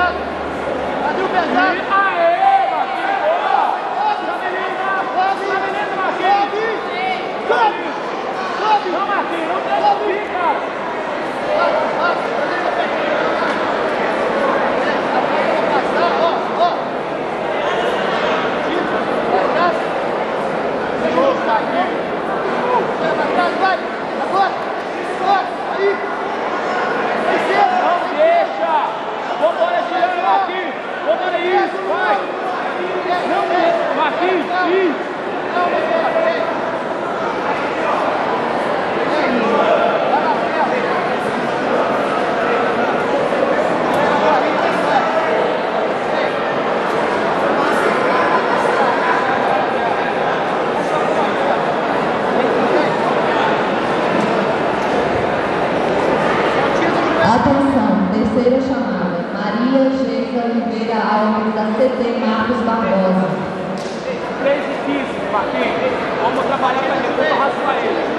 Atenção, terceira chamada. Maria Geisa Oliveira Alves, da CT Marcos Barbosa. 3 e 15, Marquinhos. Vamos trabalhar para depois eu raspar ele.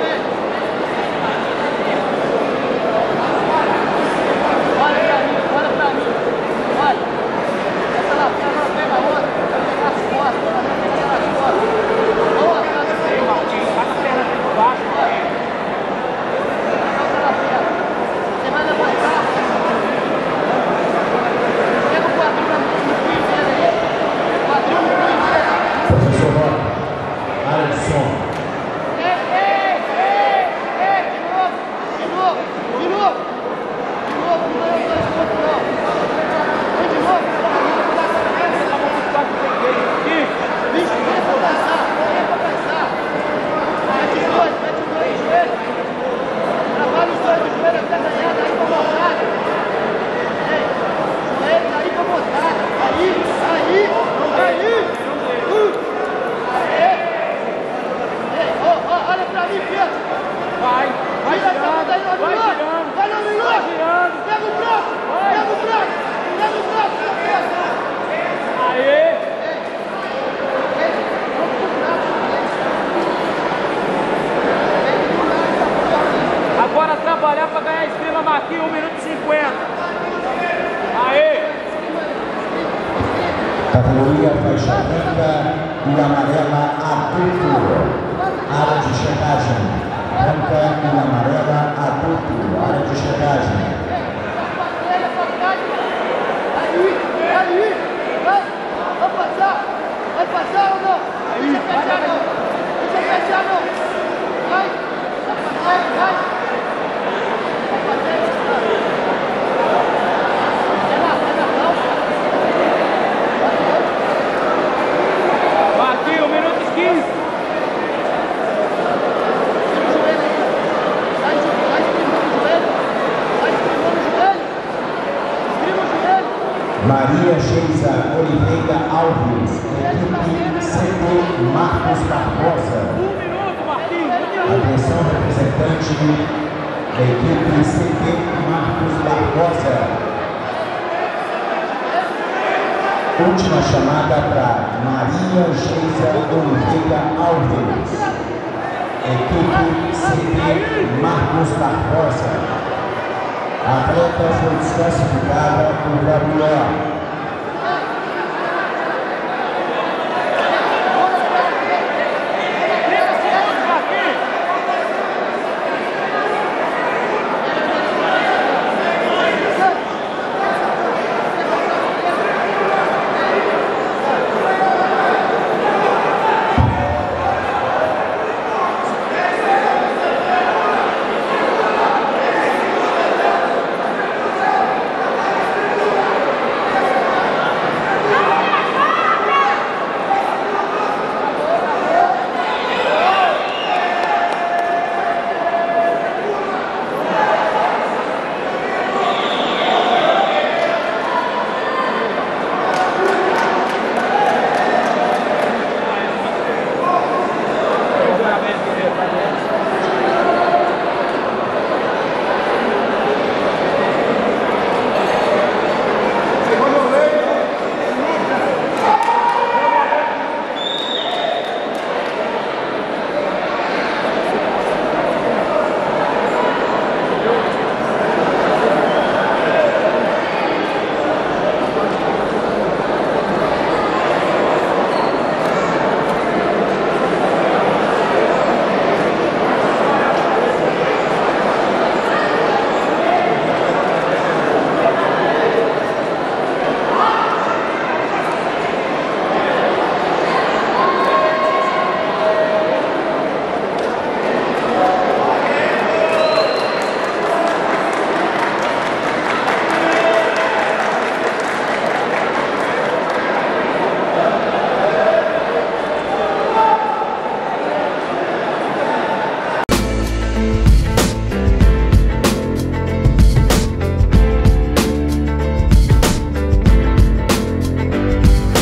Olha pra mim. Olha. Essa lateral pega a outra. Vai pegar as costas. Vai pegar as costas. Boa, Marquinhos. Vai na perna dentro de baixo. Você vai levantar. Pega o quadril no fim dele aí. Quadril no fim dele. Professor Roque, área de som. De novo. Olha pra mim, Pedro. Vai girando. Pega o braço. Aê. Agora trabalhar para ganhar esgrima, Marquinhos, 1 minuto e 50. Aê. Categoria faixa branca e amarela adulto. Área de checagem. Branca e amarela adulto. Área de checagem. Vai passar ou não? Deixa fechar não. Vai. Marquinhos, 1 minuto e 15. Maria Geisa Oliveira Alves, equipe CT Marcos Barbosa. 1 minuto, Marquinhos. Atenção, representante da equipe CT Marcos Barbosa. Última chamada para Maria Geisa Oliveira Alves, equipe CT Marcos Barbosa. A atleta foi desclassificada por WO.